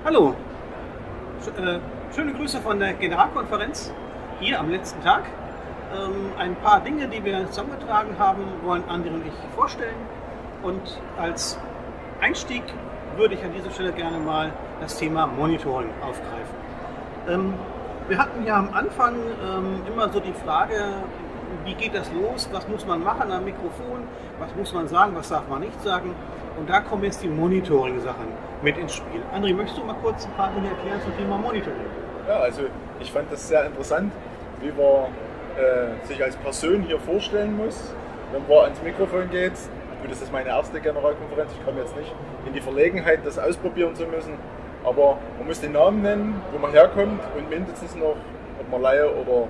Hallo, schöne Grüße von der Generalkonferenz hier am letzten Tag. Ein paar Dinge, die wir zusammengetragen haben, wollen André und ich vorstellen. Und als Einstieg würde ich an dieser Stelle gerne mal das Thema Monitoring aufgreifen. Wir hatten ja am Anfang immer so die Frage, wie geht das los, was muss man machen am Mikrofon, was muss man sagen, was darf man nicht sagen. Und da kommen jetzt die Monitoring-Sachen mit ins Spiel. André, möchtest du mal kurz ein paar Dinge erklären zum Thema Monitoring? Ja, also ich fand das sehr interessant, wie man sich als Person hier vorstellen muss, wenn man ans Mikrofon geht. Gut, das ist meine erste Generalkonferenz, ich komme jetzt nicht in die Verlegenheit, das ausprobieren zu müssen, aber man muss den Namen nennen, wo man herkommt und mindestens noch, ob man Laie oder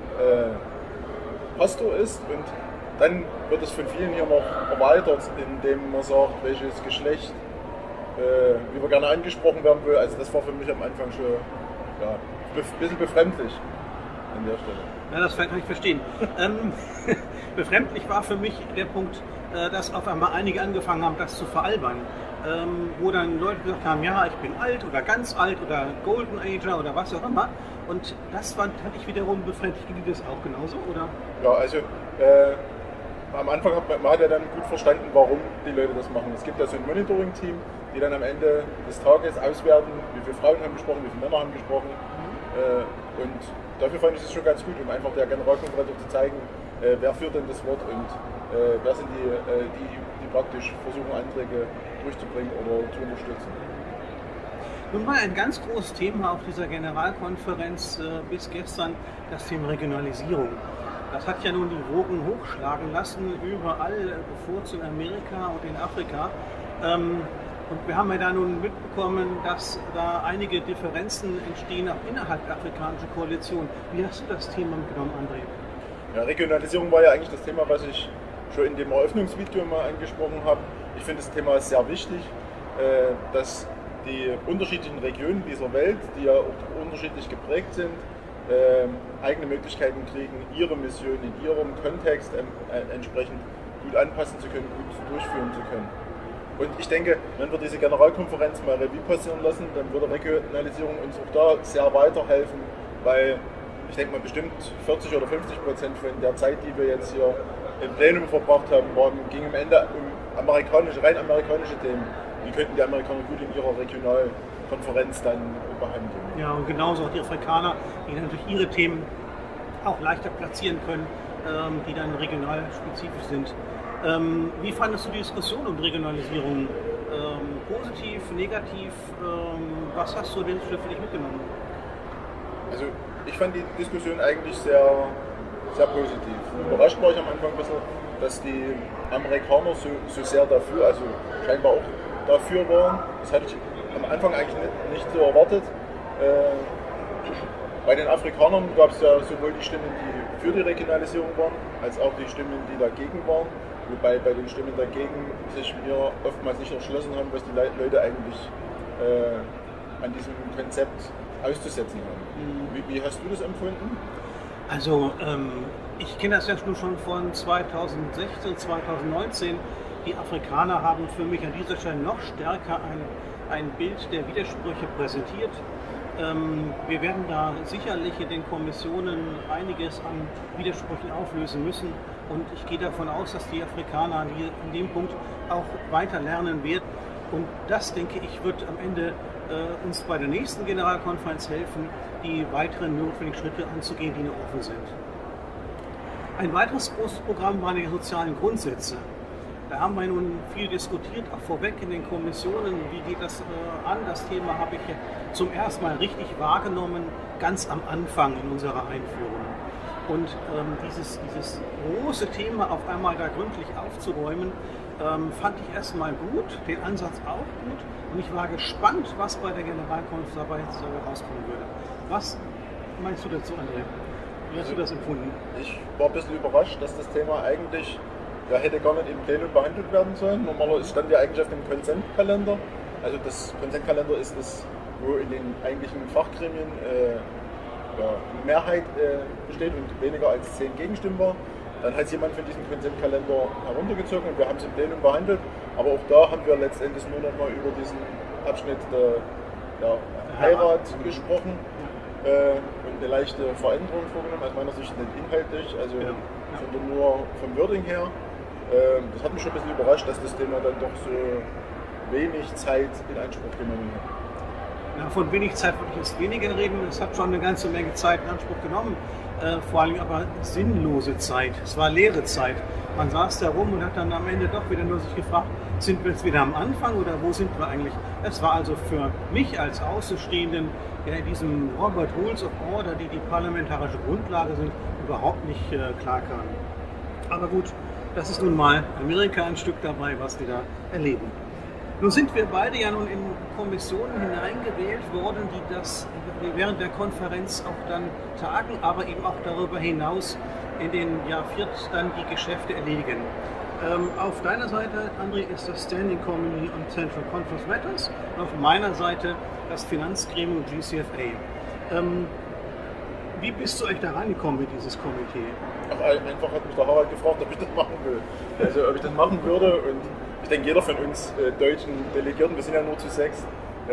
Pastor ist, und dann wird es von vielen hier noch erweitert, indem man sagt, welches Geschlecht, wie man gerne angesprochen werden will. Also das war für mich am Anfang schon ein bisschen befremdlich an der Stelle. Ja, das kann ich verstehen. Befremdlich war für mich der Punkt, dass auf einmal einige angefangen haben, das zu veralbern. Wo dann Leute gesagt haben, ja, ich bin alt oder ganz alt oder Golden Ager oder was auch immer. Und das fand ich wiederum befremdlich. Ging das auch genauso, oder? Ja, also am Anfang hat man ja dann gut verstanden, warum die Leute das machen. Es gibt ja so ein Monitoring-Team, die dann am Ende des Tages auswerten, wie viele Frauen haben gesprochen, wie viele Männer haben gesprochen. Und dafür fand ich es schon ganz gut, um einfach der Generalkonferenz zu zeigen, wer führt denn das Wort und wer sind die praktisch versuchen, Anträge durchzubringen oder zu unterstützen. Nun war ein ganz großes Thema auf dieser Generalkonferenz bis gestern das Thema Regionalisierung. Das hat ja nun die Wogen hochschlagen lassen, überall, bevorzugt in Amerika und in Afrika. Und wir haben ja da nun mitbekommen, dass da einige Differenzen entstehen, auch innerhalb der afrikanischen Koalition. Wie hast du das Thema mitgenommen, André? Ja, Regionalisierung war ja eigentlich das Thema, was ich schon in dem Eröffnungsvideo mal angesprochen habe. Ich finde, das Thema ist sehr wichtig, dass die unterschiedlichen Regionen dieser Welt, die ja auch unterschiedlich geprägt sind, eigene Möglichkeiten kriegen, ihre Mission in ihrem Kontext entsprechend gut anpassen zu können, gut durchführen zu können. Und ich denke, wenn wir diese Generalkonferenz mal Revue passieren lassen, dann würde Regionalisierung uns auch da sehr weiterhelfen, weil ich denke mal bestimmt 40 oder 50% von der Zeit, die wir jetzt hier im Plenum verbracht haben, ging am Ende um rein amerikanische Themen. Die könnten die Amerikaner gut in ihrer Regionalkonferenz dann behandeln. Ja, und genauso auch die Afrikaner, die dann durch ihre Themen auch leichter platzieren können, die dann regional spezifisch sind. Wie fandest du die Diskussion um Regionalisierung? Positiv, negativ? Was hast du denn für dich mitgenommen? Also ich fand die Diskussion eigentlich sehr, sehr positiv. Überrascht war ich am Anfang ein bisschen, dass die Amerikaner so sehr dafür, also scheinbar auch dafür waren. Das hatte ich am Anfang eigentlich nicht so erwartet. Bei den Afrikanern gab es ja sowohl die Stimmen, die für die Regionalisierung waren, als auch die Stimmen, die dagegen waren. Wobei bei den Stimmen dagegen sich mir oftmals nicht erschlossen haben, was die Leute eigentlich an diesem Konzept auszusetzen haben. Wie hast du das empfunden? Also ich kenne das ja schon von 2016, 2019. Die Afrikaner haben für mich an dieser Stelle noch stärker ein Bild der Widersprüche präsentiert. Wir werden da sicherlich in den Kommissionen einiges an Widersprüchen auflösen müssen. Und ich gehe davon aus, dass die Afrikaner hier in dem Punkt auch weiter lernen werden. Und das, denke ich, wird am Ende uns bei der nächsten Generalkonferenz helfen, die weiteren notwendigen Schritte anzugehen, die noch offen sind. Ein weiteres großes Programm waren die sozialen Grundsätze. Da haben wir nun viel diskutiert, auch vorweg in den Kommissionen. Wie geht das an? Das Thema habe ich zum ersten Mal richtig wahrgenommen, ganz am Anfang in unserer Einführung. Und dieses große Thema auf einmal da gründlich aufzuräumen, fand ich erstmal gut, den Ansatz auch gut. Und ich war gespannt, was bei der Generalkonferenz dabei rauskommen würde. Was meinst du dazu, André? Wie hast du das empfunden? Ich war ein bisschen überrascht, dass das Thema eigentlich hätte gar nicht im Plenum behandelt werden sollen. Normalerweise stand ja eigentlich auf dem Konsentkalender. Also das Konsentkalender ist das, wo in den eigentlichen Fachgremien Mehrheit besteht und weniger als 10 Gegenstimmen war. Dann hat jemand von diesem Konsentkalender heruntergezogen und wir haben es im Plenum behandelt. Aber auch da haben wir letztendlich nur noch mal über diesen Abschnitt der Heirat gesprochen und eine leichte Veränderung vorgenommen, aus meiner Sicht nicht inhaltlich, also sondern nur vom Wording her. Das hat mich schon ein bisschen überrascht, dass das Thema dann doch so wenig Zeit in Anspruch genommen hat. Ja, von wenig Zeit würde ich jetzt weniger reden. Es hat schon eine ganze Menge Zeit in Anspruch genommen. Vor allem aber sinnlose Zeit. Es war leere Zeit. Man saß da rum und hat dann am Ende doch wieder nur sich gefragt, sind wir jetzt wieder am Anfang oder wo sind wir eigentlich? Es war also für mich als Außenstehenden, der in diesem Robert Rules of Order, die parlamentarische Grundlage sind, überhaupt nicht klar kam. Aber gut, das ist nun mal Amerika ein Stück dabei, was wir da erleben. Nun sind wir beide ja nun in Kommissionen hineingewählt worden, die das während der Konferenz auch dann tagen, aber eben auch darüber hinaus in den Jahr 4 dann die Geschäfte erledigen. Auf deiner Seite, André, ist das Standing Committee on Central Conference Matters und auf meiner Seite das Finanzgremium GCFA. Wie bist du euch da reingekommen mit dieses Komitee? Einfach hat mich der Harald gefragt, ob ich das machen will. Also ob ich das machen würde, und ich denke, jeder von uns deutschen Delegierten, wir sind ja nur zu 6,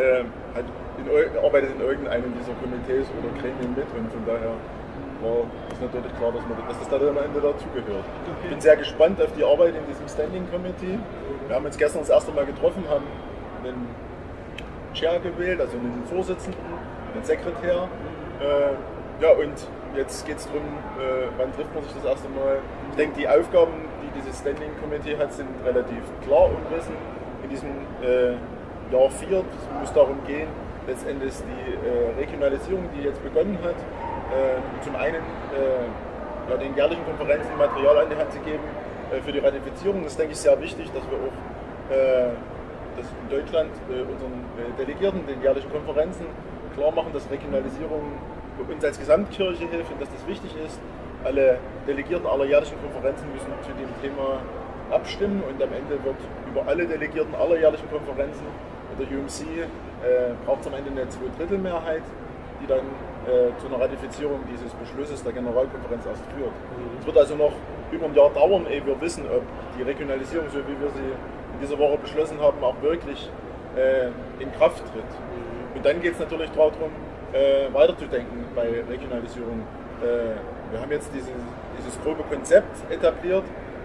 arbeitet in irgendeinem dieser Komitees oder Gremien mit, und von daher war es natürlich klar, dass das da am Ende dazugehört. Okay. Ich bin sehr gespannt auf die Arbeit in diesem Standing Committee. Wir haben uns gestern das erste Mal getroffen, haben einen Chair gewählt, also einen Vorsitzenden, einen Sekretär. Ja, und jetzt geht es darum, wann trifft man sich das erste Mal. Ich denke, die Aufgaben, die dieses Standing Committee hat, sind relativ klar umrissen. In diesem Jahr 4 muss darum gehen, letztendlich die Regionalisierung, die jetzt begonnen hat, zum einen den jährlichen Konferenzen Material an die Hand zu geben für die Ratifizierung. Das ist, denke ich, sehr wichtig, dass wir auch dass in Deutschland unseren Delegierten, den jährlichen Konferenzen, klar machen, dass Regionalisierung uns als Gesamtkirche hilft und dass das wichtig ist. Alle Delegierten aller jährlichen Konferenzen müssen zu dem Thema abstimmen, und am Ende wird über alle Delegierten aller jährlichen Konferenzen der UMC braucht es am Ende eine 2/3-Mehrheit, die dann zu einer Ratifizierung dieses Beschlusses der Generalkonferenz erst führt. Es wird also noch über ein Jahr dauern, ehe wir wissen, ob die Regionalisierung, so wie wir sie in dieser Woche beschlossen haben, auch wirklich in Kraft tritt. Und dann geht es natürlich darum, weiterzudenken bei Regionalisierung. Wir haben jetzt dieses grobe Konzept etabliert.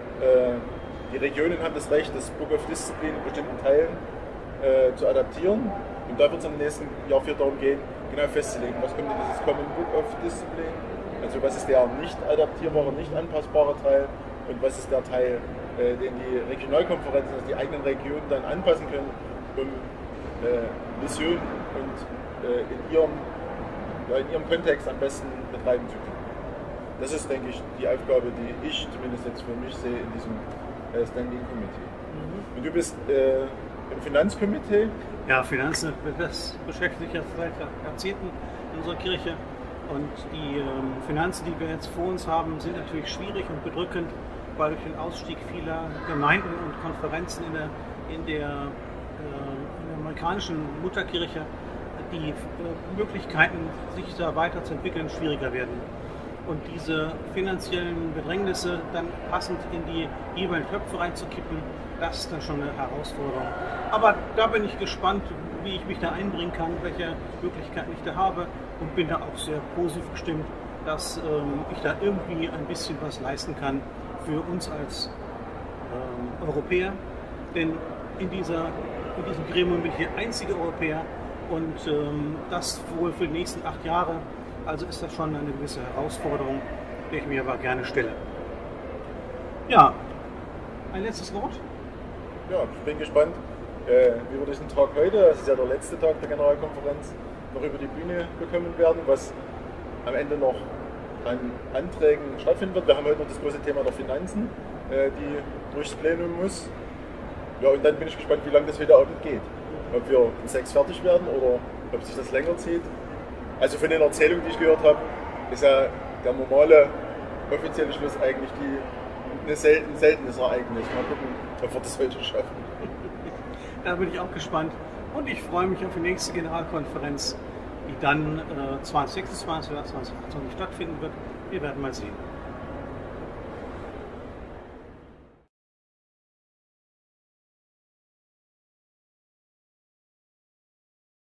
Die Regionen haben das Recht, das Book of Discipline in bestimmten Teilen zu adaptieren. Und da wird es im nächsten Jahr 4 darum gehen, genau festzulegen, was kommt in dieses Common Book of Discipline, also was ist der nicht adaptierbare, nicht anpassbare Teil, und was ist der Teil, den die Regionalkonferenzen, also die eigenen Regionen dann anpassen können, um Missionen und in ihrem Kontext am besten betreiben zu können. Das ist, denke ich, die Aufgabe, die ich zumindest jetzt für mich sehe in diesem Standing Committee. Und du bist im Finanzkomitee? Ja, Finanzen, das beschäftigt sich ja seit Jahrzehnten in unserer Kirche. Und die Finanzen, die wir jetzt vor uns haben, sind natürlich schwierig und bedrückend, weil durch den Ausstieg vieler Gemeinden und Konferenzen in der amerikanischen Mutterkirche die Möglichkeiten, sich da weiterzuentwickeln, schwieriger werden. Und diese finanziellen Bedrängnisse dann passend in die jeweiligen Töpfe reinzukippen, das ist dann schon eine Herausforderung. Aber da bin ich gespannt, wie ich mich da einbringen kann, welche Möglichkeiten ich da habe, und bin da auch sehr positiv gestimmt, dass ich da irgendwie ein bisschen was leisten kann für uns als Europäer. Denn in diesem Gremium bin ich der einzige Europäer, und das wohl für die nächsten 8 Jahre. Also ist das schon eine gewisse Herausforderung, die ich mir aber gerne stelle. Ja, ein letztes Wort? Ja, ich bin gespannt, wie wir diesen Tag heute, das ist ja der letzte Tag der Generalkonferenz, noch über die Bühne bekommen werden, was am Ende noch an Anträgen stattfinden wird. Wir haben heute noch das große Thema der Finanzen, die durchs Plenum muss. Ja, und dann bin ich gespannt, wie lange das heute Abend geht. Ob wir um 6 fertig werden oder ob sich das länger zieht. Also von den Erzählungen, die ich gehört habe, ist ja der normale offizielle Schluss eigentlich ein seltenes Ereignis. Mal gucken, ob wir das heute schaffen. Da bin ich auch gespannt, und ich freue mich auf die nächste Generalkonferenz, die dann 2026 oder 2028 stattfinden wird. Wir werden mal sehen.